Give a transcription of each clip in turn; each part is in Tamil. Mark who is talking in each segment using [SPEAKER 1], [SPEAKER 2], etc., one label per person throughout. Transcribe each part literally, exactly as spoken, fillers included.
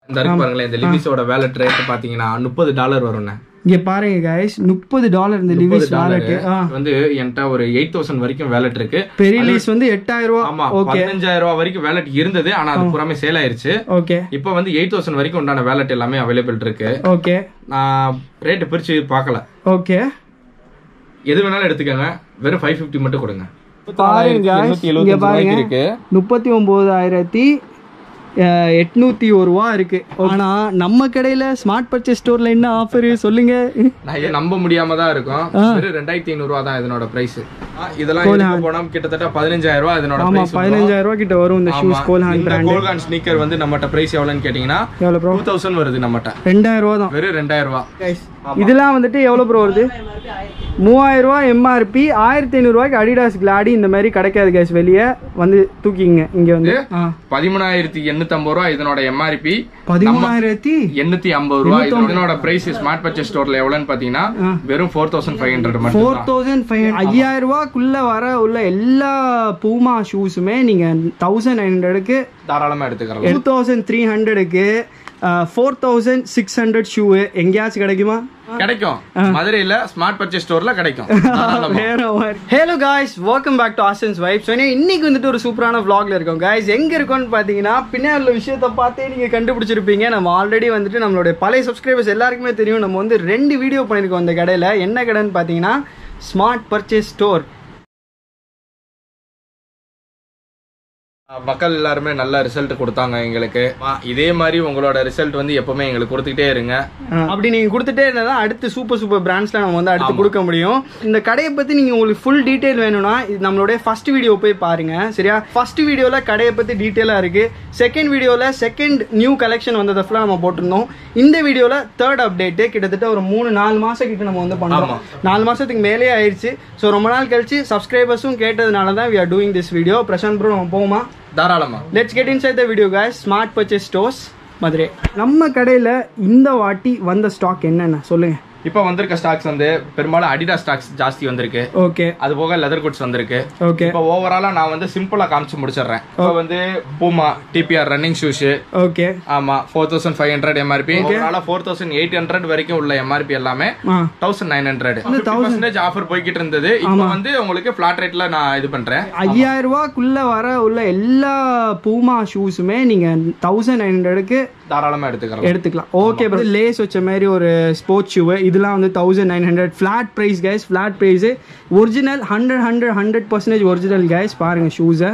[SPEAKER 1] இந்த இருக்கு பாருங்களேன், இந்த லிவிஸோட வாலெட் ரேட் பாத்தீங்கன்னா முப்பது டாலர் வரும்ண்ணே.
[SPEAKER 2] இங்க பாருங்க गाइस, முப்பது டாலர் இந்த லிவிஸ் வாலெட்
[SPEAKER 1] வந்து என்கிட்ட ஒரு எட்டு ஆயிரம் வரைக்கும் வாலெட் இருக்கு.
[SPEAKER 2] பெரிய லிவிஸ் வந்து எட்டாயிரம் ரூபாய்.
[SPEAKER 1] ஆமா, பதினஞ்சாயிரம் ரூபாய் வரைக்கும் வாலெட் இருந்தது, ஆனா அது பூராமே சேல் ஆயிருச்சு.
[SPEAKER 2] ஓகே,
[SPEAKER 1] இப்போ வந்து எட்டு ஆயிரம் வரைக்கும் உண்டான வாலெட் எல்லாமே அவைலபிள் இருக்கு.
[SPEAKER 2] ஓகே,
[SPEAKER 1] நான் ரேட் பிரிச்சு பார்க்கல.
[SPEAKER 2] ஓகே,
[SPEAKER 1] எது வேணாலும் எடுத்துக்கங்க, வெறும் ஐநூற்று ஐம்பது மட்டும் கொடுங்க.
[SPEAKER 2] பாருங்க இங்க பாருங்க, முப்பத்தி ஒன்பதாயிரத்தி எட்நூத்தி ஒரு ரூபா இருக்கு. ஆனா நம்ம கடையில ஸ்மார்ட் பர்ச்சேஸ் ஸ்டோர்ல என்ன ஆஃபர் சொல்லுங்க?
[SPEAKER 1] நான் நம்ப முடியாம தான் இருக்கும். வெறும் ரெண்டாயிரத்தி ஐநூறு ரூபா தான் இதனோட பிரைஸ். இதெல்லாம் எடுக்க போனா கிட்டத்தட்ட பதினஞ்சாயிரம் ரூபாய் இதனோட பிரைஸ். ஆமா, பதினஞ்சாயிரம் ரூபாய் கிட்ட வரும் இந்த ஷூஸ். கோல்ஹான் பிராண்ட் கோல்ஹான் ஸ்னீக்கர் வந்து நம்மட்ட பிரைஸ் எவ்வளவுன்னு கேட்டிங்கனா எவ்வளவு ப்ரோ? ரெண்டாயிரம் வருது நம்மட்ட. ரெண்டாயிரம் ரூபாய் தான், வெறும் ரெண்டாயிரம் ரூபாய். गाइस இதெல்லாம் வந்துட்டு எவ்வளவு ப்ரோ வருது? மூவாயிரம் ரூபாய் எம்ஆர்பி. ஆயிரத்தி ஐநூறு ரூபாய்க்கு அடிடாஸ் கிளாடி இந்த மாதிரி கிடைக்காது गाइस. வெளியே வந்து தூக்கிங்க. இங்க வந்து பதிமூணாயிரத்தி எண்ணூத்தி ஐம்பது ரூபாய் இதனோட எம்ஆர்பி.
[SPEAKER 2] பதிமூணாயிரத்தி
[SPEAKER 1] எண்ணூத்தி ஐம்பது ரூபாய் இதனோட பிரைஸ் ஸ்மார்ட் பர்ச்சேஸ் ஸ்டோர்ல எவ்வளவுன்னு பாத்தீங்கன்னா வெறும் நான்கு ஆயிரத்தி ஐநூறு மட்டும்.
[SPEAKER 2] நான்காயிரத்தி ஐநூறு ஐயாயிரம் ரூபாய்க்குள்ள வர உள்ள எல்லா பூமா ஷூஸுமே நீங்க தௌசண்ட் நைன் ஹண்ட்ரடுக்கு
[SPEAKER 1] தாராளமா எடுத்துக்கலாம்.
[SPEAKER 2] டூ தௌசண்ட் த்ரீ ஹண்ட்ரடுக்கு four thousand six hundred shoe எங்கேயாச்சும் கிடைக்குமா?
[SPEAKER 1] கிடைக்கும். மதுரையில ஸ்மார்ட் பர்ச்சேஸ் ஸ்டோர்ல கிடைக்கும்.
[SPEAKER 2] Hello guys, welcome back to ஆசன்ஸ் வைப்ஸ். இன்னைக்கு வந்துட்டு ஒரு சூப்பரான vlogல இருக்கோம் गाइस. எங்க இருக்கோம்னு பாத்தீங்கன்னா பின்னாடி உள்ள விஷயத்தை பார்த்தே நீங்க கண்டுபிடிச்சிருப்பீங்க. நம்ம ஆல்ரெடி வந்துட்டு நம்மளோட பழைய சப்ஸ்கிரைபர்ஸ் எல்லாருக்குமே தெரியும், நம்ம வந்து ரெண்டு வீடியோ பண்ணிருக்கோம் அந்த கடையில. என்ன கடைன்னு பாத்தீங்கன்னா ஸ்மார்ட் பர்ச்சேஸ் ஸ்டோர்.
[SPEAKER 1] மக்கள் எல்லாருமே நல்ல ரிசல்ட் கொடுத்தாங்க எங்களுக்கு. இதே மாதிரி உங்களோட ரிசல்ட் வந்து எப்பவுமே எங்களுக்கு கொடுத்துக்கிட்டே இருங்க.
[SPEAKER 2] அப்படி நீங்க கொடுத்துட்டே இருந்தா அடுத்து சூப்பர் சூப்பர் பிராண்ட்ஸ்ல நம்ம வந்து அடுத்து கொடுக்க முடியும். இந்த கடையை பத்தி நீங்க உங்களுக்கு ஃபுல் டீடைல் வேணும்னா நம்மளுடைய ஃபர்ஸ்ட் வீடியோ போய் பாருங்க, சரியா? ஃபர்ஸ்ட் வீடியோல கடையை பத்தி டீடைலா இருக்கு. செகண்ட் வீடியோல செகண்ட் நியூ கலெக்ஷன் வந்ததை ஃபுல்லா நம்ம போட்டிருந்தோம். இந்த வீடியோல தேர்ட் அப்டேட் கிட்டத்தட்ட ஒரு மூணு நாலு மாசம் கிட்ட நம்ம வந்து பண்றோம். நாலு மாசத்துக்கு மேலே ஆயிடுச்சு. ஸோ ரொம்ப நாள் கழிச்சு சப்ஸ்கிரைபர்ஸும் கேட்டதுனால தான் we are doing this video. Prashanth bro, நம்ம போமா?
[SPEAKER 1] தாராளமா.
[SPEAKER 2] Let's get inside the video guys. Smart purchase stores Madurai. நம்ம கடையில இந்த வாட்டி வந்த ஸ்டாக் என்னென்ன சொல்லுங்க.
[SPEAKER 1] இப்போ வந்திருக்க ஸ்டாக்ஸ் வந்து பெரும்பாலும் அடிடாஸ் ஸ்டாக்ஸ் ஜாஸ்தி வந்திருக்கு.
[SPEAKER 2] ஓகே,
[SPEAKER 1] அது போக லெதர் குட்ஸ் வந்திருக்கு.
[SPEAKER 2] ஓகே,
[SPEAKER 1] இப்போ ஓவராலா நான் வந்து சிம்பிளா காமிச்சு முடிச்சிடுறேன். இப்போ வந்து Puma TPR running shoes.
[SPEAKER 2] Okay,
[SPEAKER 1] ஆமா, four thousand five hundred MRP. ஓவராலா ஃபோர் தௌசண்ட் எயிட் ஹண்ட்ரட் வரைக்கும் உள்ள எம்ஆர்பி எல்லாமே thousand nine hundred percentage offer போய்கிட்டு இருந்தது. இப்போ வந்து உங்களுக்கு பிளாட் ரேட்ல நான் இது பண்றேன்.
[SPEAKER 2] ஐயாயிரம் ரூபாய்க்குள்ள வர உள்ள எல்லா பூமா ஷூஸுமே நீங்க தௌசண்ட் நைன் ஹண்ட்ரடுக்கு
[SPEAKER 1] தாராளமா எடுத்துக்கலாம்
[SPEAKER 2] எடுத்துக்கலாம். ஓகே, லேஸ் வச்ச மாதிரி ஒரு ஸ்போர்ட்ஸ் ஷூ இதெல்லாம் வந்து thousand nine hundred flat price guys. Flat price original hundred hundred hundred percentage original guys. பாருங்க ஷூஸை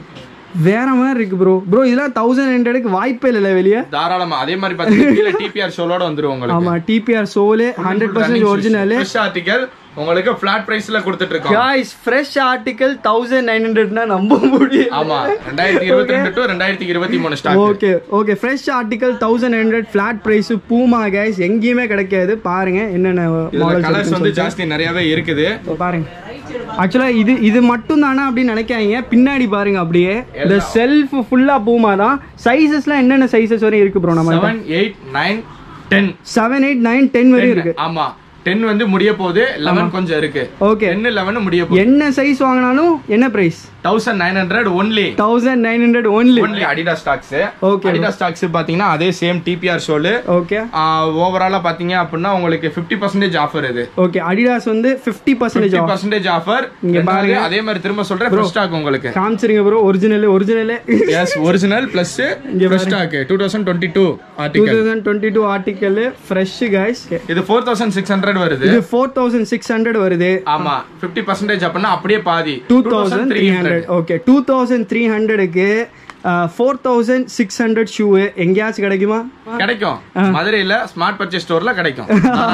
[SPEAKER 2] வேற மாதிரி இருக்கு ப்ரோ. ப்ரோ இதெல்லாம் தௌசண்ட் ஹண்ட்ரடுக்கு வாய்ப்பே இல்லை வெளியே.
[SPEAKER 1] தாராளமா. அதே மாதிரி பாத்தீங்கன்னா டிபிஆர் சோலோட வந்துரும் உங்களுக்கு.
[SPEAKER 2] ஆமா, TPR sole hundred percentage original.
[SPEAKER 1] Fresh article உங்களுக்கு ஃபிளாட் பிரைஸ்ல கொடுத்துட்டு இருக்கோம்
[SPEAKER 2] guys. Fresh article thousand nine ஹண்ட்ரட்னா நம்ப முடியும்.
[SPEAKER 1] ஆமா, ரெண்டாயிரத்தி இருபத்தி ரெண்டு டு ரெண்டாயிரத்தி இருபத்தி மூணு stock.
[SPEAKER 2] Okay, okay, fresh article thousand hundred flat price. Puma guys எங்கேயுமே கிடைக்காது. பாருங்க என்னென்ன மாடல்ஸ்
[SPEAKER 1] கலர்ஸ் வந்து ஜாஸ்தி நிறையவே இருக்குது.
[SPEAKER 2] பாருங்க, ஆக்சுவலா இது இது மட்டும் தானா அப்படின்னு நினைக்காதீங்க. பின்னாடி பாருங்க, அப்படியே இந்த செல்ஃப் ஃபுல்லா பூமா தான். சைஸஸ்லாம் என்னென்ன சைஸஸ் வரையும் இருக்கு ப்ரோ? நம்ம
[SPEAKER 1] seven eight nine ten
[SPEAKER 2] seven eight nine ten வரையும் இருக்கு.
[SPEAKER 1] ஆமா, டென் வந்து முடிய போகுது, லெவன் கொஞ்சம் இருக்கு.
[SPEAKER 2] ஓகே,
[SPEAKER 1] டென் லெவன் முடிய போகுது.
[SPEAKER 2] என்ன சைஸ் வாங்கினாலும் என்ன price?
[SPEAKER 1] Thousand nine hundred only.
[SPEAKER 2] Thousand nine hundred only.
[SPEAKER 1] Only Adidas stocks.
[SPEAKER 2] Okay,
[SPEAKER 1] Adidas stocks பாத்தீங்கன்னா அதே சேம் டிபிஆர் ஷோல்.
[SPEAKER 2] ஓகே,
[SPEAKER 1] ஓவராலா பாத்தீங்க அப்படின்னா உங்களுக்கு ஃபிஃப்டி பர்சன்டேஜ் ஆஃபர் இது.
[SPEAKER 2] ஓகே, அடிடாஸ் வந்து ஃபிஃப்டி பர்சன்டேஜ்
[SPEAKER 1] பர்சன்டேஜ் ஆஃபர். இங்க பாருங்க, அதே மாதிரி திரும்ப சொல்றேன், ஃப்ரெஷ் ஸ்டாக் உங்களுக்கு காமிச்சிருங்க
[SPEAKER 2] bro. Original original
[SPEAKER 1] yes, original plus fresh stock. Two thousand twenty two article.
[SPEAKER 2] Two thousand twenty two article fresh guys.
[SPEAKER 1] இது ஃபோர் தௌசண்ட் சிக்ஸ் ஹண்ட்ரட் வருது.
[SPEAKER 2] இது ஃபோர் தௌசண்ட் சிக்ஸ் ஹண்ட்ரட் வருது.
[SPEAKER 1] ஆமா, ஃபிஃப்டி பர்சன்டேஜ் அப்படின்னா அப்படியே பாதி
[SPEAKER 2] two thousand three hundred. Okay, two thousand three ஹண்ட்ரடுக்கு four thousand six hundred shoe எங்கேயாச்சும் கிடைக்குமா?
[SPEAKER 1] கிடைக்கும். மதுரையில ஸ்மார்ட் பர்ச்சேஸ் ஸ்டோர்ல கிடைக்கும்.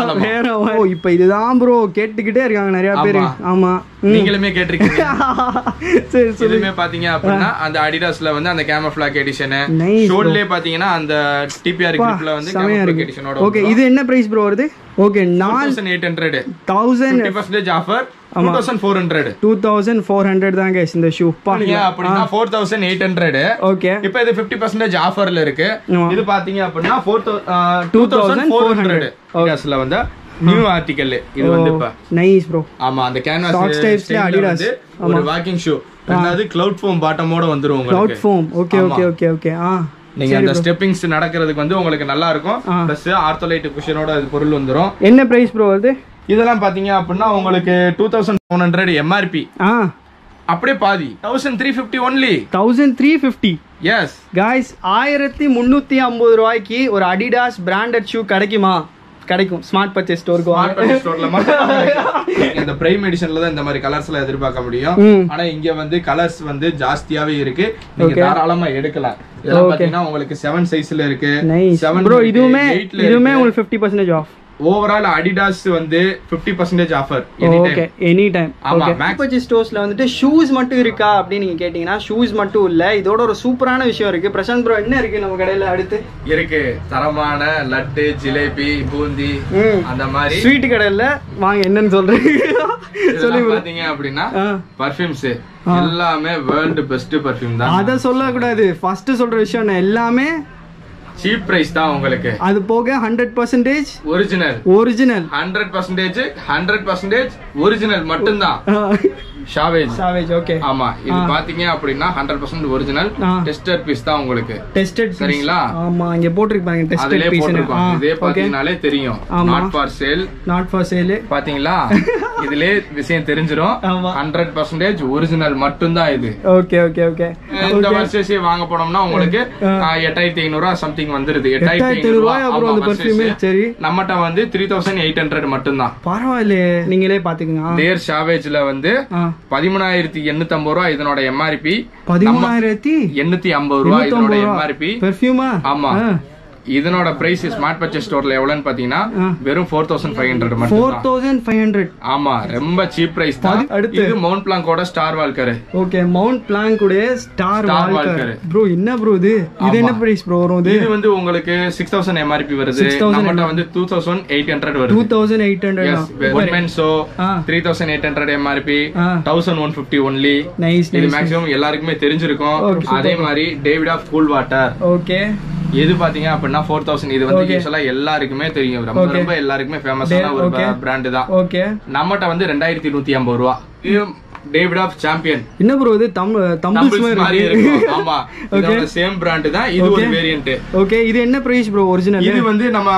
[SPEAKER 2] இப்ப இதுதான் ப்ரோ கேட்டுக்கிட்டே இருக்காங்க நிறைய பேரு. ஆமா,
[SPEAKER 1] நீங்களுமே கேட்டிருக்கீங்க. சரி, சொல்லுமே பாத்தீங்க அப்படின்னா அந்த அடிடாஸ்ல வந்து அந்த கேமோஃப்ளாக் எடிஷன், ஷோல்லே பாத்தீங்கன்னா அந்த டிபிஆர் கிரிப்ல வந்து கேமோஃப்ளாக் எடிஷனோட.
[SPEAKER 2] ஓகே, இது என்ன பிரைஸ் ப்ரோ வருது? ஓகே, நாலு thousand eight hundred thousand
[SPEAKER 1] fifty percentage offer. two thousand four hundred
[SPEAKER 2] two thousand four hundred தான் गाइस இந்த ஷூ.
[SPEAKER 1] பாருங்க, அப்படினா four thousand eight hundred. Okay, இப்போ இது fifty percent ஆஃபர்ல இருக்கு. இது பாத்தீங்க அப்படினா two thousand four hundred கேஸ்ல வந்து நியூ ஆர்டிகல். இது வந்து இப்ப
[SPEAKER 2] நைஸ் ப்ரோ.
[SPEAKER 1] ஆமா, அந்த கேன்வாஸ்
[SPEAKER 2] ஸ்டாக் டைப்ஸ்ல அடிடாஸ்
[SPEAKER 1] ஒரு வாக்கிங் ஷூ. ரெண்டாவது கிளவுட் ஃபோம் பாட்டமோட வந்துரும் உங்களுக்கு.
[SPEAKER 2] Cloud foam. Okay okay okay okay. ஆ
[SPEAKER 1] நீங்க அந்த ஸ்டெப்பிங்ஸ் நடக்கிறதுக்கு வந்து உங்களுக்கு நல்லா இருக்கும் பிளஸ் ஆர்த்தோலைட் குஷனோட பொருள் வந்துரும்
[SPEAKER 2] என்ன பிரைஸ் ப்ரோ அது
[SPEAKER 1] இதெல்லாம் பாத்தீங்க அப்படின்னா உங்களுக்கு two thousand seven hundred MRP அப்படியே பாதி thousand three fifty only
[SPEAKER 2] thousand three fifty
[SPEAKER 1] yes
[SPEAKER 2] guys ஆயிரத்தி முந்நூற்றி ஐம்பது ரூபாய்க்கு ஒரு அடிடாஸ் பிராண்டட் ஷூ கிடைக்குமா கிடைக்கும் ஸ்மார்ட் பர்ச்சேஸ் ஸ்டோருக்கு
[SPEAKER 1] ஸ்மார்ட் பர்ச்சேஸ் ஸ்டோர்ல மட்டும் இந்த பிரைம் எடிஷன்ல தான் இந்த மாதிரி கலர்ஸ்ல எதிர்பார்க்க முடியும் ஆனா இங்க வந்து கலர்ஸ் வந்து ஜாஸ்தியாவே இருக்கு நீங்க தாராளமா எடுக்கலாம் இதெல்லாம் பாத்தீங்கன்னா உங்களுக்கு செவன் சைஸ்ல இருக்கு
[SPEAKER 2] செவன் ப்ரோ இதுவுமே இதுவுமே உங்களுக்கு fifty percentage off
[SPEAKER 1] overall Adidas வந்து fifty percent offer
[SPEAKER 2] okay any time okay Max ஸ்டோர்ஸ்ல வந்துட்டு ஷூஸ் மட்டும் இருக்கா அப்படி நீங்க கேட்டிங்கனா ஷூஸ் மட்டும் இல்ல இதோட ஒரு சூப்பரான விஷயம் இருக்கு பிரசாந்த் ப்ரோ என்ன இருக்கு நம்ம கடையில அடுத்து
[SPEAKER 1] இருக்கு தரமான லட்டு ஜிலேபி பூந்தி அந்த மாதிரி
[SPEAKER 2] ஸ்வீட் கடையில வாங்க என்னன்னு சொல்றீங்க
[SPEAKER 1] சொல்லி பாத்தீங்க அப்படினா பர்ஃபியூம்ஸ் எல்லாமே வேர்ல்ட் பெஸ்ட் பர்ஃபியூம் தான்
[SPEAKER 2] அத சொல்ல கூடாது ஃபர்ஸ்ட் சொல்ற விஷயம் எல்லாமே
[SPEAKER 1] cheap price தான் உங்களுக்கு
[SPEAKER 2] அது போக one hundred percent
[SPEAKER 1] original
[SPEAKER 2] original
[SPEAKER 1] one hundred percent one hundred percent original மட்டும் தான் ஷாவேஜ்
[SPEAKER 2] ஷாவேஜ் ஓகே
[SPEAKER 1] ஆமா இது பாத்தீங்க அப்படினா one hundred percent original tested piece தான் உங்களுக்கு
[SPEAKER 2] டெஸ்டட்
[SPEAKER 1] சரிங்களா
[SPEAKER 2] ஆமா இங்க போட்டிருப்பாங்க டெஸ்டட் பீஸ்
[SPEAKER 1] இதே பாத்தீங்கனாலே தெரியும் not for sale
[SPEAKER 2] not for sale பாத்தீங்களா
[SPEAKER 1] இதுலயே விஷயம் தெரிஞ்சிரும் one hundred percent ஒரிஜினல் மட்டும் தான் இது
[SPEAKER 2] ஓகே ஓகே ஓகே
[SPEAKER 1] இந்த வருஷே வாங்க போனோம்னா உங்களுக்கு எட்டாயிரத்தி ஐநூறு ரூபாய் சம்திங் வந்துருது
[SPEAKER 2] எட்டாயிரத்தி ஐநூறு ரூபாய் அப்புறம் அந்த பர்ஃபியூம் சரி
[SPEAKER 1] நம்மட்ட வந்து three thousand eight hundred மட்டும் தான்
[SPEAKER 2] பரவாயில்லை நீங்களே பாத்துக்கங்க
[SPEAKER 1] தேர் ஷாவேஜ்ல வந்து பதிமூணாயிரத்தி எண்ணூத்தி ஐம்பது ரூபாய் இதனோட எம்ஆர்பி
[SPEAKER 2] பதிமூணாயிரத்தி
[SPEAKER 1] எண்ணூத்தி ஐம்பது ரூபாய் இதனோட எம்ஆர்பி
[SPEAKER 2] பெர்ஃபியூமா
[SPEAKER 1] ஆமா இதனோட பிரைஸ் ஸ்மார்ட் பர்ச்சேஸ் ஸ்டோர்ல எவ்வளவுன்னு பாத்தீங்கன்னா வெறும் four thousand five hundred மட்டும்
[SPEAKER 2] four thousand five hundred
[SPEAKER 1] ஆமா ரொம்ப சீப் பிரைஸ் தான் இது மவுண்ட் பிளாங்கோட Star Walker
[SPEAKER 2] okay Mont Blanc உடைய ஸ்டார் வால்கர் ப்ரோ என்ன ப்ரோ இது இது என்ன பிரைஸ் ப்ரோ வரும்
[SPEAKER 1] இது வந்து உங்களுக்கு six thousand எம்ஆர்பி வருது நம்மட்ட வந்து two thousand eight hundred வருது
[SPEAKER 2] two thousand eight hundred
[SPEAKER 1] ஒன்மென்சோ three thousand eight hundred எம்ஆர்பி one thousand one fifty only
[SPEAKER 2] nice
[SPEAKER 1] இது மேக்ஸिमम எல்லாருக்குமே தெரிஞ்சிருக்கும் அதே மாதிரி Davidoff Cool Water
[SPEAKER 2] okay
[SPEAKER 1] இது பாத்தீங்க அப்படினா four thousand இது வந்து யூசுவலா எல்லாருக்குமே தெரியும் ரொம்ப ரொம்ப எல்லாருக்குமே ஃபேமஸான ஒரு பிராண்ட் தான் ஓகே நம்மட்ட வந்து ரெண்டாயிரத்தி நூத்தி ஐம்பது ரூபாய் டேவிட் ஆஃப் சாம்பியன்
[SPEAKER 2] என்ன ப்ரோ இது தம்பிள்ஸ் மாதிரி
[SPEAKER 1] இருக்கு ஆமா இதோட சேம் பிராண்ட் தான் இது ஒரு வேரியன்ட்
[SPEAKER 2] ஓகே இது என்ன பிரைஸ் ப்ரோ ஒரிஜினல்
[SPEAKER 1] இது வந்து நம்ம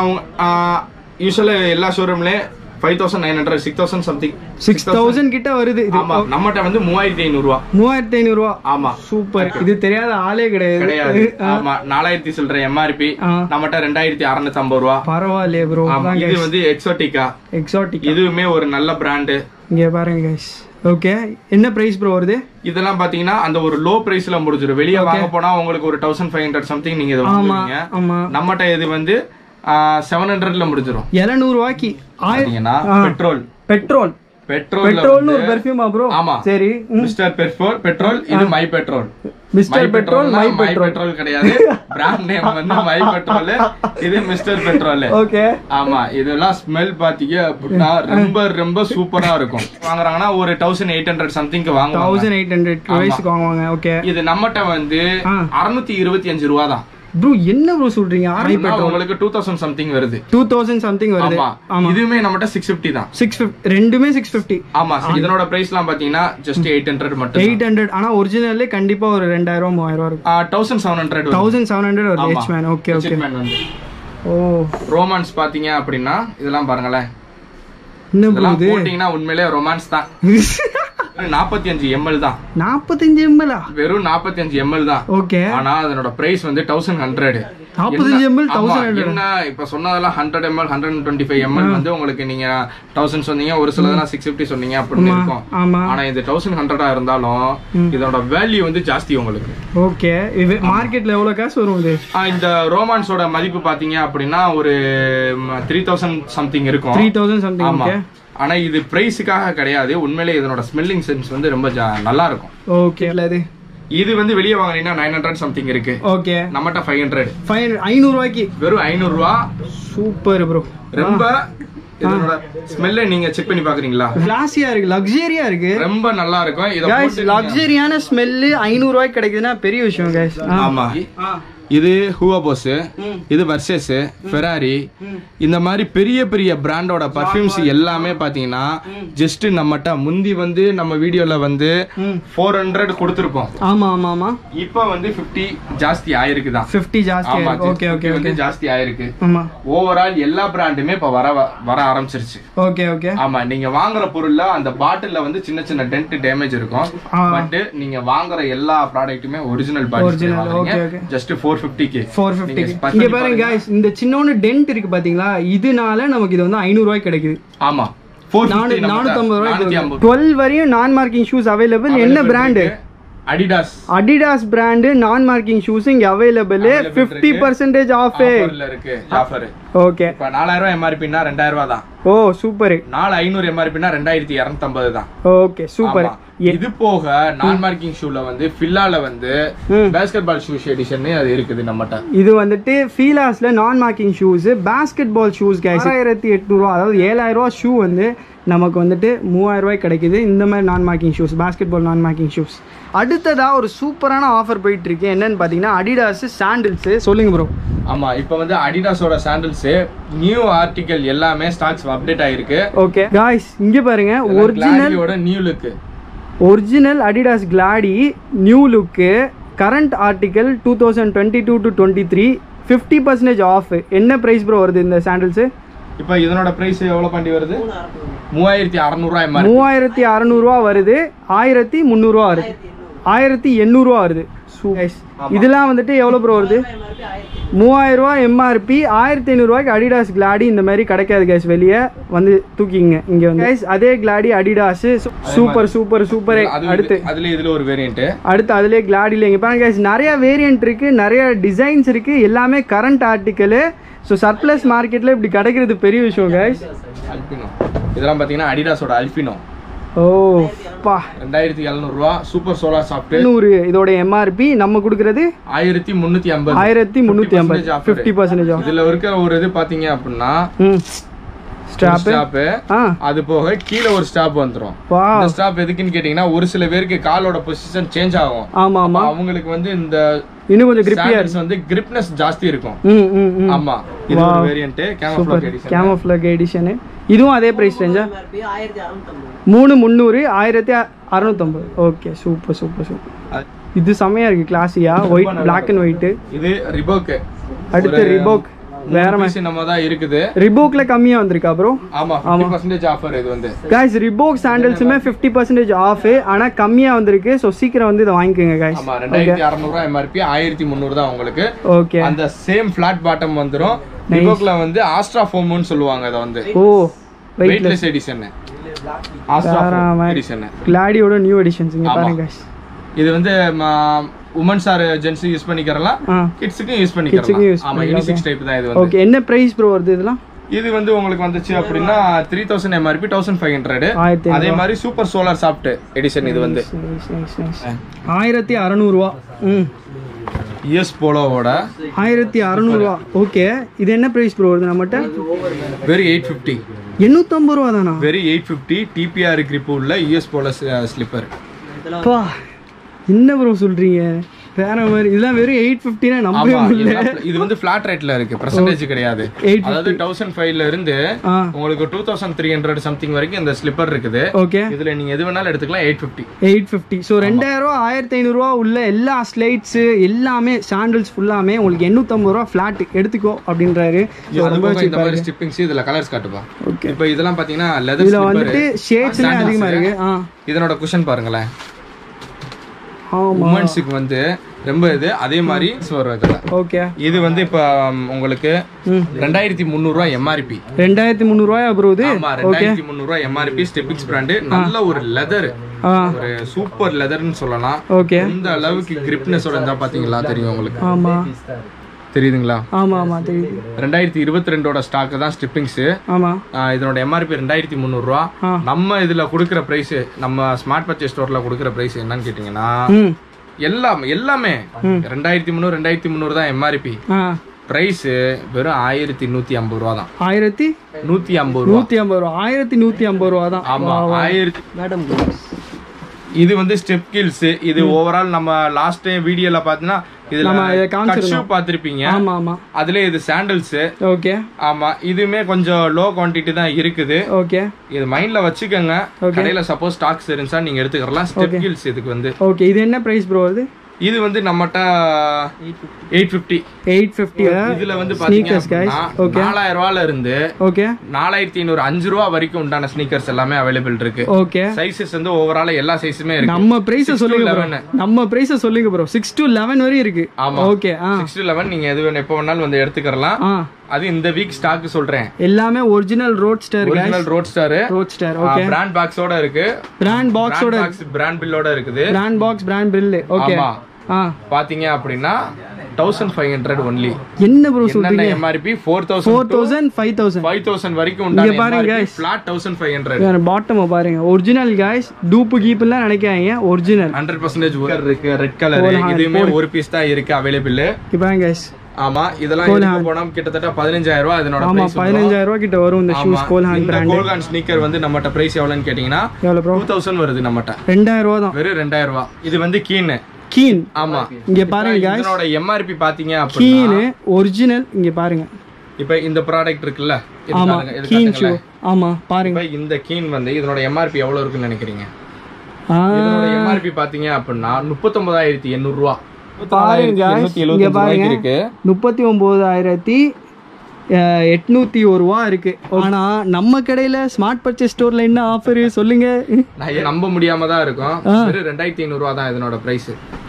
[SPEAKER 1] யூசுவலா எல்லா ஷோரூம்ல five thousand nine hundred six thousand something
[SPEAKER 2] six thousand கிட்ட வருது இது
[SPEAKER 1] ஆமா நம்மட்ட வந்து மூவாயிரத்தி ஐநூறு ரூபாய்
[SPEAKER 2] மூவாயிரத்தி ஐநூறு ரூபாய்
[SPEAKER 1] ஆமா
[SPEAKER 2] சூப்பர் இது தெரியாத ஆளே கிடையாது
[SPEAKER 1] கிடையாது ஆமா நாலாயிரத்தி சில்லற எம்ஆர்பி நம்மட்ட ரெண்டாயிரத்தி அறுநூத்தி ஐம்பது ரூபாய்
[SPEAKER 2] பரவாயில்லை ப்ரோ
[SPEAKER 1] இது வந்து எக்ஸோட்டிகா
[SPEAKER 2] எக்ஸோட்டிகா
[SPEAKER 1] இதுவுமே ஒரு நல்ல பிராண்ட்
[SPEAKER 2] இங்க பாருங்க गाइस ஓகே என்ன பிரைஸ் ப்ரோ வருது
[SPEAKER 1] இதெல்லாம் பாத்தீங்கன்னா அந்த ஒரு லோ பிரைஸ்ல முடிஞ்சிரும் வெளிய வாங்க போனா உங்களுக்கு ஒரு one thousand five hundred something நீங்க இத வாங்குவீங்க நம்மட்ட இது வந்து seven hundred ல முடிஞ்சிரும்
[SPEAKER 2] எழுநூறு ரூபாய்க்கு
[SPEAKER 1] பாத்தீங்கன்னா பெட்ரோல்
[SPEAKER 2] பெட்ரோல்
[SPEAKER 1] பெட்ரோல்
[SPEAKER 2] பெட்ரோல்னு ஒரு பெர்ஃபியூமா ப்ரோ
[SPEAKER 1] ஆமா
[SPEAKER 2] சரி
[SPEAKER 1] மிஸ்டர் பெட்ரோல் பெட்ரோல் இது my Petrol
[SPEAKER 2] Mr Petrol my
[SPEAKER 1] Petrol கிடையாது பிராண்ட் நேம் வந்து மை பெட்ரோல் இது மிஸ்டர் பெட்ரோல்
[SPEAKER 2] ஓகே
[SPEAKER 1] ஆமா இதெல்லாம் ஸ்மெல் பாத்தீங்க அப்படினா ரொம்ப ரொம்ப சூப்பரா இருக்கும் வாங்குறாங்கன்னா ஒரு eighteen hundred something க்கு வாங்குவாங்க
[SPEAKER 2] eighteen hundred ரூபாய்க்கு வாங்குவாங்க ஓகே
[SPEAKER 1] இது நம்மட்ட வந்து அறுநூத்தி இருபத்தி அஞ்சு ரூபாய் தான்
[SPEAKER 2] ப்ரோ என்ன ப்ரோ சொல்றீங்க
[SPEAKER 1] ஆர்மி பெட்ரோல் உங்களுக்கு two thousand something வருது
[SPEAKER 2] two thousand something வருது
[SPEAKER 1] ஆமா இதுமே நம்மட்ட six fifty தான்
[SPEAKER 2] six fifty ரெண்டுமே six fifty
[SPEAKER 1] ஆமா இதனோட பிரைஸ்லாம் பாத்தீங்கன்னா just eight hundred மட்டும்
[SPEAKER 2] eight hundred ஆனா ஒரிஜினல்ல கண்டிப்பா ஒரு two thousand மூவாயிரம் ரூபாய் இருக்கும்
[SPEAKER 1] seventeen hundred
[SPEAKER 2] seventeen hundred ஒரு H man okay okay
[SPEAKER 1] oh Romance பாத்தீங்க அப்படினா இதெல்லாம் பாருங்களே
[SPEAKER 2] என்ன ப்ரோ இது
[SPEAKER 1] போடிங்கனா உண்மையிலேயே ரொமான்ஸ் தான் forty-five milliliters தான்
[SPEAKER 2] forty-five milliliters
[SPEAKER 1] வெறும் forty-five milliliters தான்
[SPEAKER 2] ஓகே ஆனா
[SPEAKER 1] அதனோட பிரைஸ் வந்து one thousand one hundred
[SPEAKER 2] forty-five milliliters one thousand one hundred
[SPEAKER 1] என்ன இப்ப சொன்னதெல்லாம் one hundred milliliters one twenty-five milliliters வந்து உங்களுக்கு நீங்க one thousand சொன்னீங்க ஒரு சிலதெல்லாம் six fifty சொன்னீங்க அப்படி இருக்கும் ஆனா இது one thousand one hundred ஆ இருந்தாலும் இதோட வேல்யூ வந்து ஜாஸ்தி உங்களுக்கு
[SPEAKER 2] ஓகே இது மார்க்கெட்ல எவ்வளவு காசு வரும் இது
[SPEAKER 1] இந்த ரோமான்ஸோட மதிப்பு பாத்தீங்க அப்படினா ஒரு three thousand something இருக்கும்
[SPEAKER 2] three thousand something ஓகே
[SPEAKER 1] ஆனா இது பிரைஸ்க்காக கிடையாது உண்மையிலேயே இதனோட ஸ்மெல்லிங் சென்ஸ் வந்து ரொம்ப நல்லா இருக்கும்
[SPEAKER 2] ஓகே இது
[SPEAKER 1] இது வந்து வெளிய வாங்குனீங்கன்னா nine hundred something இருக்கு
[SPEAKER 2] ஓகே நம்மட்ட
[SPEAKER 1] five hundred
[SPEAKER 2] five hundred ரூபாய்க்கு
[SPEAKER 1] வெறும் ஐநூறு ரூபாய்
[SPEAKER 2] சூப்பர் ப்ரோ
[SPEAKER 1] ரொம்ப இதனோட ஸ்மெல்ல நீங்க செக் பண்ணி பாக்குறீங்களா
[SPEAKER 2] கிளாஸியா இருக்கு லக்ஸரியா இருக்கு
[SPEAKER 1] ரொம்ப நல்லா இருக்கும் இத
[SPEAKER 2] गाइस லக்ஸரியான ஸ்மெல் ஐநூறு ரூபாய்க்கு கிடைக்குதுன்னா பெரிய விஷயம் गाइस
[SPEAKER 1] ஆமா இது ஹூவா போஸ், இது வர்சஸ், ஃபெராரி, இந்த மாதிரி பெரிய பெரிய பிராண்டோட பர்ஃபியூம்ஸ் எல்லாமே பாத்தீங்கன்னா ஜஸ்ட் நம்மட்ட முந்தி வந்து நம்ம வீடியோல வந்து ஃபோர் ஹண்ட்ரட் கொடுத்துருப்போம்.
[SPEAKER 2] ஆமா ஆமா ஆமா.
[SPEAKER 1] இப்போ வந்து ஃபிஃப்டி ஜாஸ்தி ஆயிருக்கு தான்.
[SPEAKER 2] ஃபிஃப்டி ஜாஸ்தி ஆயிருக்கு. Okay okay okay.
[SPEAKER 1] ஜாஸ்தி ஆயிருக்கு.
[SPEAKER 2] ஆமா.
[SPEAKER 1] ஓவரால் எல்லா பிராண்டுமே இப்ப வர வர ஆரம்பிச்சிருச்சு.
[SPEAKER 2] Okay okay.
[SPEAKER 1] ஆமா, நீங்க வாங்குற பொருள்ல அந்த பாட்டில்ல வந்து சின்ன சின்ன டென்ட் டேமேஜ் இருக்கும். பட் நீங்க வாங்குற எல்லா ப்ராடக்ட்டுமே ஒரிஜினல் பாட்டில் வாங்குறீங்க. ஜஸ்ட் four fifty க்கு.
[SPEAKER 2] four fifty க்கு. இங்க பாருங்க गाइस, இந்த சின்னோன டென்ட் இருக்கு பாத்தீங்களா, இதனால நமக்கு இது வந்து ஐநூறு ரூபாய்க்கு கிடைக்குது.
[SPEAKER 1] ஆமா,
[SPEAKER 2] நானூத்தி ரூபாய்க்கு. twelve வரையும் நான் மார்க்கிங் ஷூஸ் அவைலபிள். என்ன brand?
[SPEAKER 1] ADIDAS.
[SPEAKER 2] ADIDAS brand non marking shoes இங்க அவைலபிள். fifty percent ஆஃப்
[SPEAKER 1] ஆஃபர்ல இருக்கு. ஆஃபர்.
[SPEAKER 2] ஓகே.
[SPEAKER 1] இப்ப நாலாயிரம் ரூபாய் எம்ஆர்பி னா ரெண்டாயிரம் ரூபாய் தான்.
[SPEAKER 2] Oh super. நாலு
[SPEAKER 1] ஐநூறு எம்ஆர்பி னா ரெண்டாயிரத்து இருநூற்று ஐம்பது தான்.
[SPEAKER 2] Okay super.
[SPEAKER 1] இது போக நான் மார்க்கிங் ஷூல வந்து ஃபில்லால வந்து பாஸ்கெட் பால் ஷூஸ் எடிஷன் அது இருக்குது நம்மட்ட.
[SPEAKER 2] இது வந்துட்டு ஃபீலாஸ்ல non marking shoes basketball shoes guys ஆயிரத்து எட்நூறு ரூபாய், அதாவது ஏழாயிரம் ரூபாய் ஷூ வந்து நமக்கு வந்துட்டு மூவாயிரம் ரூபாய் கிடைக்குது. இந்த மாதிரி நான் மார்க்கிங் ஷூஸ், பாஸ்கெட் பால் நான் மார்க்கிங் ஷூஸ். அடுத்ததா ஒரு சூப்பரான ஆஃபர் போயிட்டு இருக்கு. என்னன்னு பாத்தீங்கன்னா அடிடாஸ் சாண்டில்ஸ். சொல்லுங்க ப்ரோ.
[SPEAKER 1] ஆமா, இப்போ வந்து அடிடாஸோட சாண்டில்ஸ் நியூ ஆர்டிகல் எல்லாமே ஸ்டாக்ஸ் அப்டேட் ஆயிருக்கு.
[SPEAKER 2] ஓகே गाइस, இங்க பாருங்க ஒரிஜினலோட
[SPEAKER 1] நியூ லுக்,
[SPEAKER 2] ஒரிஜினல் அடிடாஸ் கிளாடி new look, current article two thousand twenty two to twenty three fifty percentage off. என்ன பிரைஸ் ப்ரோ வருது இந்த சாண்டில்ஸ்?
[SPEAKER 1] இப்போ இதனோட பிரைஸ் எவ்வளவு பண்ணி வருது? மூவாயிரத்தி அறுநூறு ரூபாய்.
[SPEAKER 2] மூவாயிரத்தி அறுநூறு ரூபா வருது. ஆயிரத்தி முந்நூறு ரூபா வருது. ஆயிரத்தி எண்ணூறு ரூபா வருது. இதெல்லாம் வந்துட்டு எவ்வளவு ப்ரோ வருது? மூவாயிரம் ரூபா எம்ஆர்பி. ஆயிரத்தி ஐநூறு ரூபாய்க்கு அடிடாஸ் கிளாடி இந்த மாதிரி கிடைக்காது கைஸ். வெளியே வந்து தூக்கிங்க இங்க வந்து கைஸ். அதே கிளாடி அடிடாஸ் சூப்பர் சூப்பர் சூப்பர். அடுத்து
[SPEAKER 1] அதுல இதுல ஒரு வேரியன்ட்.
[SPEAKER 2] அடுத்து அதுல கிளாடில இங்க பாருங்க கைஸ், நிறைய வேரியன்ட் இருக்கு, நிறைய டிசைன்ஸ் இருக்கு, எல்லாமே கரண்ட் ஆர்டிகல். ஸோ சர்ப்ளஸ் மார்க்கெட்ல இப்படி கிடைக்கிறது பெரிய விஷயம் கைஸ்.
[SPEAKER 1] அல்பினோ இதெல்லாம் பாத்தீங்கன்னா அடிடாஸோட அல்பினோ.
[SPEAKER 2] ஓ பா,
[SPEAKER 1] ரெண்டாயிரத்தி எழுநூறு ரூபா சூப்பர் சோலார் சாஃப்ட். நூறு இதோட எம்ஆர்பி நம்ம கொடுக்கறது ஆயிரத்தி முன்னூத்தி ஐம்பது. ஆயிரத்தி முன்னூத்தி ஐம்பது ஃபிஃப்டி பர்சன்டேஜ். இதுல இருக்கிற ஒரு இது பாத்தீங்க அப்படின்னா ஸ்டாப் ஸ்டாப், அது போக கீழ ஒரு ஸ்டாப் வந்துரும். இந்த ஸ்டாப் எதுக்குன்னு கேட்டீங்கன்னா ஒரு சில பேருக்கு காலோட பொசிஷன் சேஞ்ச் ஆகும். ஆமா ஆமா, அவங்களுக்கு வந்து இந்த இன்னும் கொஞ்சம் கிரிப்பியர்ஸ் வந்து கிரிப்னஸ் ஜாஸ்தி இருக்கும். ஆமா, இது ஒரு variant camouflage edition. Camouflage edition இதுவும் அதே பிரைஸ் ரேஞ்சா? மூணு முந்நூறு ஆயிரத்தி அறுநூத்தி ஐம்பது. Okay super super super. இது செமையா இருக்கு, கிளாஸியா ஒயிட் பிளாக் அண்ட் ஒயிட். இது ரிபோக். அடுத்து ரிபோக் வேற மாதிரி நம்ம தான் இருக்குது. ரிபோக்ல கம்மியா வந்திருக்கா ப்ரோ? ஆமா, fifty percent ஆஃபர் இது வந்து. गाइस ரிபோக் சாண்டல்ஸ்மே fifty percent ஆஃப், ஆனா கம்மியா வந்திருக்கு. சோ சீக்கிரம் வந்து இத வாங்குங்க गाइस. ஆமா, ரெண்டாயிரத்தி அறுநூறு ரூபாய் எம்ஆர்பி, ஆயிரத்தி முந்நூறு தான் உங்களுக்கு. ஓகே, அந்த சேம் ஃபிளாட் பாட்டம் வந்துரும். ரிபோக்ல வந்து ஆஸ்ட்ரா ஃபோம்னு சொல்லுவாங்க அத வந்து. Oh weightless edition. Astra foam edition கிளாடியோட நியூ எடிஷன்ஸ் இங்க பாருங்க गाइस. இது வந்து உமன்ஸ் ஆர் ஜென்ஸ் யூஸ் பண்ணிக்கறலாம், கிட்ஸ்க்கு யூஸ் பண்ணிக்கலாம். ஆமா, யூனிசெக்ஸ் டைப் தான் இது வந்து. ஓகே, என்ன பிரைஸ் ப்ரோ வருது இதெல்லாம்? இது வந்து உங்களுக்கு வந்துச்சு அப்படினா three thousand MRP fifteen hundred. அதே மாதிரி சூப்பர் சோலார் சாஃப்ட் எடிஷன் இது வந்து ஆயிரத்தி அறுநூறு ரூபாய். ம், யூஎஸ் போலோவோட ஆயிரத்தி அறுநூறு ரூபாய். ஓகே, இது என்ன பிரைஸ் ப்ரோ வருது நம்மட்ட? Very eight fifty. எண்ணூத்தி ஐம்பது ரூபாய் தானா? Very eight fifty TPR grip உள்ள யூஎஸ் போலோ ஸ்லிப்பர். பா, என்ன ப்ரோ சொல்றீங்க? வேற மாதிரி இதெல்லாம் வெறும் eight fifty னா நம்பவே முடியல. இது வந்து ஃபிளாட் ரேட்ல இருக்கு, பெர்சன்டேஜ் கிடையாது. அதாவது one thousand five ல இருந்து உங்களுக்கு two thousand three hundred something வரைக்கும் இந்த ஸ்லிப்பர் இருக்குது. ஓகே, இதுல நீங்க எது வேணாலும் எடுத்துக்கலாம். eight fifty eight fifty. So ரெண்டாயிரம் ரூபாய் ஆயிரத்தி ஐநூறு ரூபாய் உள்ள எல்லா ஸ்லைட்ஸ் எல்லாமே சாண்டல்ஸ் ஃபுல்லாமே உங்களுக்கு எண்ணூத்தி ஐம்பது ரூபாய் ஃபிளாட் எடுத்துக்கோ அப்படின்றாரு. ரொம்ப இந்த மாதிரி ஸ்டிப்பிங்ஸ் இதுல கலர்ஸ் காட்டுப்பா. ஓகே, இப்போ இதெல்லாம் பாத்தீங்கன்னா லெதர் ஸ்லிப்பர். இதுல வந்து ஷேட்ஸ் அதிகமா இருக்கு. இதனோட குஷன் பாருங்களேன். உமன்ஸ்க்கு வந்து ரொம்ப இது அதே மாதிரி வருது. ஓகே, இது வந்து இப்ப உங்களுக்கு ரெண்டாயிரத்தி முந்நூறு ரூபாய் எம்ஆர்பி. ரெண்டாயிரத்தி முந்நூறு ரூபாய் ப்ரோ இது? ஆமா, ரெண்டாயிரத்தி முந்நூறு ரூபாய் எம்ஆர்பி. ஸ்டெபிக்ஸ் பிராண்ட், நல்ல ஒரு லெதர், ஒரு சூப்பர் லெதர்னு சொல்லலாம். ஓகே, இந்த அளவுக்கு கிரிப்னஸோட இருந்தா பாத்தீங்களா தெரியும் உங்களுக்கு? ஆமா, தெரியுதுங்களா? ஆமா ஆமா தெரியுது. ரெண்டாயிரத்தி இருபத்தி ரெண்டோட ஸ்டாக் தான் ஸ்டிப்பிங்ஸ். ஆமா, இதனோட எம்ஆர்பி ரெண்டாயிரத்தி முந்நூறு ரூபா. நம்ம இதுல கொடுக்குற பிரைஸ், நம்ம ஸ்மார்ட் பர்ச்சேஸ் ஸ்டோர்ல கொடுக்குற பிரைஸ் என்னன்னு கேட்டீங்கன்னா எல்லாம் எல்லாமே ரெண்டாயிரத்தி முந்நூறு ரெண்டாயிரத்தி முந்நூறு தான் எம்ஆர்பி. பிரைஸ் வெறும் ஆயிரத்தி நூத்தி ஐம்பது ரூபா தான். ஆயிரத்தி நூத்தி ஐம்பது ரூபா நூத்தி ஐம்பது ரூபா ஆயிரத்தி நூத்தி ஐம்பது ரூபா தான். ஆமா, ஆயிரத்தி. மேடம், இது வந்து ஸ்டெப் கில்ஸ். இது ஓவரால் நம்ம லாஸ்ட் டைம் வீடியோல பாத்தீங்கன்னா இதுல கட் ஷூ பாத்திருப்பீங்க.
[SPEAKER 2] ஆமா ஆமா.
[SPEAKER 1] அதுல இது சாண்டல்ஸ்.
[SPEAKER 2] ஓகே.
[SPEAKER 1] ஆமா, இதுமே கொஞ்சம் லோ குவாண்டிட்டி தான் இருக்குது.
[SPEAKER 2] ஓகே.
[SPEAKER 1] இது மைண்ட்ல வச்சுக்கோங்க. கடையில சப்போஸ் ஸ்டாக்ஸ் இருந்துச்சா நீங்க எடுத்துக்கலாம். ஸ்டெப் ஹீல்ஸ் இதுக்கு வந்து.
[SPEAKER 2] ஓகே. இது என்ன பிரைஸ் ப்ரோ? அது
[SPEAKER 1] இது வந்து நம்மட்ட எயிட் ஃபிஃப்டி.
[SPEAKER 2] Eight fifty.
[SPEAKER 1] இதுல வந்து பாத்தீங்கன்னா நாலாயிரம் ரூபாயில இருந்து ஓகே நாலாயிரத்தி ஐநூறு அஞ்சு ரூபா வரைக்கும் உண்டான ஸ்னீக்கர்ஸ் எல்லாமே அவைலபிள் இருக்கு.
[SPEAKER 2] ஓகே.
[SPEAKER 1] சைஸஸ் வந்து ஓவரால் எல்லா சைஸுமே இருக்கு.
[SPEAKER 2] நம்ம பிரைஸ் சொல்லுங்க ப்ரோ. நம்ம பிரைஸ் சொல்லுங்க ப்ரோ. சிக்ஸ் to லெவன் வரை இருக்கு.
[SPEAKER 1] ஆமா.
[SPEAKER 2] ஓகே.
[SPEAKER 1] சிக்ஸ் to லெவன் நீங்க எது வேணா எப்ப வேணாலும் வந்து எடுத்துக்கலாம். அது இந்த வீக் ஸ்டாக் சொல்றேன்.
[SPEAKER 2] எல்லாமே original roadster guys.
[SPEAKER 1] Original roadster.
[SPEAKER 2] Roadster. Okay.
[SPEAKER 1] Brand பாக்ஸோட இருக்கு.
[SPEAKER 2] பிராண்ட் பாக்ஸோட
[SPEAKER 1] பிராண்ட் பில்லோட இருக்குது.
[SPEAKER 2] Brand box brand bill. Okay. ஆமா.
[SPEAKER 1] பாத்தீங்க அப்படின்னா பதினைந்து நூறு ஒன்லி.
[SPEAKER 2] என்ன ப்ரோ சொல்றீங்க?
[SPEAKER 1] M R P நாலாயிரம்
[SPEAKER 2] ஐந்து ஆயிரம்
[SPEAKER 1] ஐயாயிரம் வரைக்கும் உண்டான
[SPEAKER 2] பாருங்க गाइस.
[SPEAKER 1] ஃபிளாட் பதினைந்து நூறு.
[SPEAKER 2] பாட்டம் பாருங்க. Original guys. டூப் கீப்லாம் நினைக்காதீங்க. ஒரிஜினல்
[SPEAKER 1] நூறு சதவீதம் ஒர்க் இருக்கு. Red colour. இதுமே ஒரு பீஸ் தான் இருக்கு அவேலபிள்.
[SPEAKER 2] பாருங்க गाइस.
[SPEAKER 1] ஆமா, இதெல்லாம் எடுக்க போனா கிட்டத்தட்ட பதினஞ்சாயிரம் ரூபாய் இதனோட பிரைஸ்.
[SPEAKER 2] ஆமா, பதினஞ்சாயிரம் ரூபாய் கிட்ட வரும் இந்த ஷூஸ் கோல் ஹேண்ட் பிராண்ட்.
[SPEAKER 1] இந்த கோல் ஹேண்ட் ஸ்னீக்கர் வந்து நம்மட்ட பிரைஸ் எவ்வளவுன்னு கேட்டிங்கனா
[SPEAKER 2] எவ்வளவு ப்ரோ?
[SPEAKER 1] ரெண்டாயிரம் வருது நம்மட்ட.
[SPEAKER 2] ரெண்டாயிரம் ரூபாய் தான்.
[SPEAKER 1] வெறும் ரெண்டாயிரம் ரூபாய். இது வந்து கீன்.
[SPEAKER 2] கீன்.
[SPEAKER 1] ஆமா.
[SPEAKER 2] இங்க பாருங்க गाइस.
[SPEAKER 1] இதனோட M R P பாத்தீங்க அப்படினா
[SPEAKER 2] கீன் ஒரிஜினல். இங்க பாருங்க.
[SPEAKER 1] இப்போ இந்த ப்ராடக்ட் இருக்குல்ல, இது பாருங்க. இது
[SPEAKER 2] கீன் ஷூ. ஆமா, பாருங்க.
[SPEAKER 1] இப்போ இந்த கீன் வந்து இதனோட M R P எவ்வளவு இருக்குன்னு நினைக்கிறீங்க? இதனோட M R P பாத்தீங்க அப்படினா முப்பத்தி ஒன்பதாயிரத்தி எண்ணூறு ரூபாய்.
[SPEAKER 2] பாருங்க गाइस. இங்க பாருங்க. முப்பத்தி ஒன்பதாயிரத்தி எட்நூத்தி ஒரு ரூபா இருக்கு. ஆனா நம்ம கடையில ஸ்மார்ட் பர்ச்சேஸ் ஸ்டோர்ல என்ன ஆஃபர் சொல்லுங்க?
[SPEAKER 1] நான் நம்ப முடியாம தான் இருக்கும். வெறும் ரெண்டாயிரத்தி ஐநூறு ரூபாய் தான் இதனோட பிரைஸ்.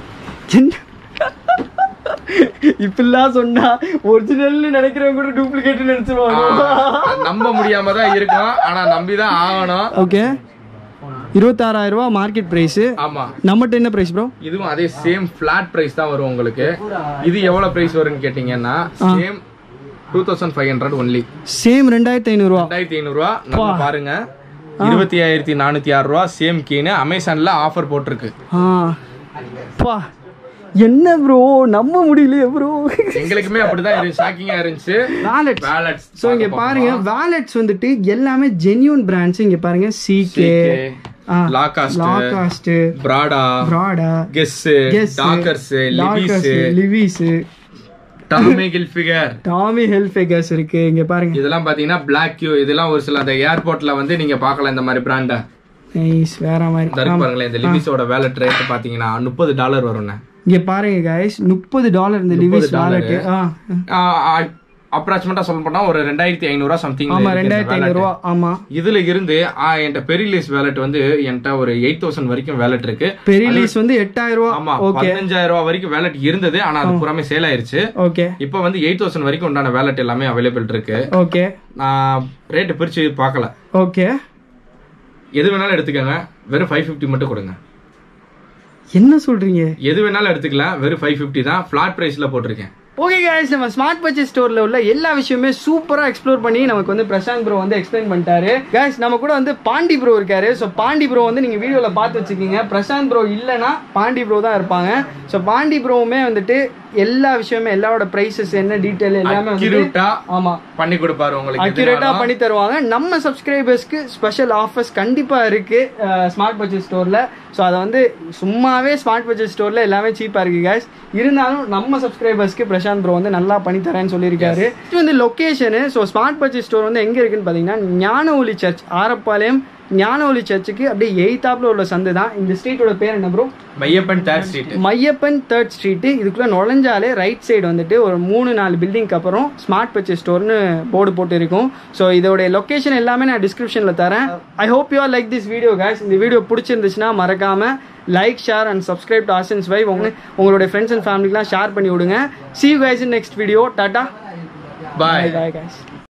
[SPEAKER 2] இப்பெல்லாம் சொன்னா ஒரிஜினல்னு நினைக்கிறவங்க கூட டூப்ளிகேட் நினைச்சுவாங்க.
[SPEAKER 1] நம்ப முடியாம தான் இருக்கும். ஆனா நம்பி தான் ஆகணும்.
[SPEAKER 2] ஓகே. இருபத்தாறாயிரம் ரூபாய் மார்க்கெட் பிரைஸ்.
[SPEAKER 1] ஆமா.
[SPEAKER 2] நம்மட்ட என்ன பிரைஸ் ப்ரோ?
[SPEAKER 1] இதுவும் அதே சேம் ஃபிளாட் பிரைஸ் தான் வரும் உங்களுக்கு. இது எவ்வளவு பிரைஸ் வரும்னு கேட்டீங்கன்னா சேம் இரண்டாயிரத்தி ஐநூறு ஒன்லி. சேம் ரெண்டாயிரத்தி ஐநூறு ரூபாய். ரெண்டாயிரத்தி ஐநூறு ரூபாய். நம்ம பாருங்க இருபத்தி ஐயாயிரத்தி நானூத்தி ஆறு ரூபாய் சேம் கீன் அமேசான்ல ஆஃபர் போட்டுருக்கு.
[SPEAKER 2] பா என்ன ப்ரோ நம்ப முடியலையே ப்ரோ.
[SPEAKER 1] எங்களுக்குமே அப்படிதான் இருந்துச்சு. ஷாக்கிங்கா இருந்துச்சு.
[SPEAKER 2] Wallet wallets. சோ இங்க பாருங்க வாலெட்ஸ் வந்துட்டு எல்லாமே ஜென்யூன் பிராண்ட்ஸ். இங்க பாருங்க CK,
[SPEAKER 1] Lacoste,
[SPEAKER 2] Lacoste,
[SPEAKER 1] Prada,
[SPEAKER 2] Prada,
[SPEAKER 1] Guess, Dockers, Levi's,
[SPEAKER 2] Levi's,
[SPEAKER 1] Tommy Hilfiger,
[SPEAKER 2] Tommy Hilfigers இருக்கு. இங்க பாருங்க.
[SPEAKER 1] இதெல்லாம் பாத்தீங்கன்னா பிளாக் கியூ. இதெல்லாம் ஒரு சில அந்த ஏர்போர்ட்ல வந்து நீங்க பார்க்கலாம் இந்த மாதிரி பிராண்ட.
[SPEAKER 2] நைஸ். வேற மாதிரி
[SPEAKER 1] பாருங்களேன். இந்த லிவிஸோட வாலெட் ரேட் பாத்தீங்கன்னா முப்பது டாலர் வரும்ண்ணே.
[SPEAKER 2] இங்க பாருங்க गाइस. முப்பது டாலர் இந்த லிவிஸ் வாலெட்.
[SPEAKER 1] அப்ராக்சிமேட்டா சொல்ல போனா ஒரு ரெண்டாயிரத்தி ஐநூறு ரூபாய் சம்திங்.
[SPEAKER 2] ஆமா, ரெண்டாயிரத்தி ஐநூறு ரூபாய். ஆமா.
[SPEAKER 1] இதுல இருந்து என்கிட்ட பெரிலீஸ் வாலெட் வந்து என்கிட்ட ஒரு எட்டாயிரம் வரைக்கும் வாலெட் இருக்கு.
[SPEAKER 2] பெரிலீஸ் வந்து எட்டாயிரம் ரூபாய்.
[SPEAKER 1] ஆமா, பதினஞ்சாயிரம் ரூபாய் வரைக்கும் வாலெட் இருந்தது. ஆனா அது புறமே சேல் ஆயிருச்சு.
[SPEAKER 2] ஓகே.
[SPEAKER 1] இப்போ வந்து எட்டாயிரம் வரைக்கும் உண்டான வாலெட் எல்லாமே அவைலபிள் இருக்கு.
[SPEAKER 2] ஓகே.
[SPEAKER 1] நான் ரேட் பிரிச்சு பார்க்கல.
[SPEAKER 2] ஓகே.
[SPEAKER 1] எது வேணாலும் எடுத்துக்கங்க. வெறும் ஐநூத்தி ஐம்பது மட்டும் கொடுங்க.
[SPEAKER 2] என்ன சொல்றீங்க?
[SPEAKER 1] எது வேணாலும் எடுத்துக்கலாம். வெறும் ஐநூத்தி ஐம்பது தான் ஃபிளாட் பிரைஸ்ல போட்டிருக்கேன்.
[SPEAKER 2] ஓகே गाइस, நம்ம ஸ்மார்ட் பர்ச்சேஸ் ஸ்டோர்ல உள்ள எல்லா விஷயமே சூப்பரா எக்ஸ்ப்ளோர் பண்ணி நமக்கு வந்து பிரசாந்த் ப்ரோ வந்து எக்ஸ்பிளைன் பண்ணிட்டாரு. गाइस, நம்ம கூட வந்து பாண்டி ப்ரோ இருக்காரு. சோ பாண்டி ப்ரோ வந்து நீங்க வீடியோல பார்த்து வச்சுக்கீங்க. பிரசாந்த் ப்ரோ இல்லனா பாண்டி ப்ரோ தான் இருப்பாங்க. சோ பாண்டி ப்ரோவுமே வந்துட்டு எல்லா விஷயமே எல்லாரோட பிரைசஸ் என்ன டீடைல் எல்லாமே
[SPEAKER 1] அக்யூரேட்டா ஆமா பண்ணி கொடுப்பாரு. உங்களுக்கு
[SPEAKER 2] அக்யூரேட்டா பண்ணி தருவாங்க. நம்ம சப்ஸ்கிரைபர்ஸ்க்கு ஸ்பெஷல் ஆஃபர்ஸ் கண்டிப்பா இருக்கு ஸ்மார்ட் பர்ச்சேஸ் ஸ்டோர்ல. ஸோ அதை வந்து சும்மாவே ஸ்மார்ட் பர்ச்சேஸ் ஸ்டோர்ல எல்லாமே சீப்பா இருக்கு गाइस. இருந்தாலும் நம்ம சப்ஸ்கிரைபர்ஸ்க்கு பிரசாந்த் ப்ரோ வந்து நல்லா பண்ணி தரேன்னு சொல்லியிருக்காரு. இது வந்து location. So smart purchase store வந்து எங்க இருக்குன்னு பாத்தீங்கன்னா ஞான ஒளி சர்ச், ஆரப்பாளையம் ஞான ஒளி சர்ச்சுக்கு அப்படியே எய்தாப்ல உள்ள சந்து தான். இந்த ஸ்ட்ரீட்டோட பேர் என்ன bro?
[SPEAKER 1] Maiyappan third street.
[SPEAKER 2] Maiyappan third street. இதுக்குள்ள நுழைஞ்சாலே ரைட் சைடு வந்துட்டு ஒரு மூணு நாலு பில்டிங்க்கு அப்புறம் ஸ்மார்ட் பர்ச்சேஸ் ஸ்டோர்னு போர்டு போட்டு இருக்கும். ஸோ இதோட லொகேஷன் எல்லாமே நான் டிஸ்கிரிப்ஷன்ல தரேன். I hope you are like this video guys. இந்த வீடியோ பிடிச்சிருந்துச்சுன்னா மறக்காம like, share and subscribe to ஆசன்ஸ் வைவ். உங்களுடைய ஃப்ரெண்ட்ஸ் அண்ட் ஃபேமிலிக்குலாம் ஷேர் பண்ணி விடுங்க. see you guys in next video. Tata,
[SPEAKER 1] bye
[SPEAKER 2] bye guys.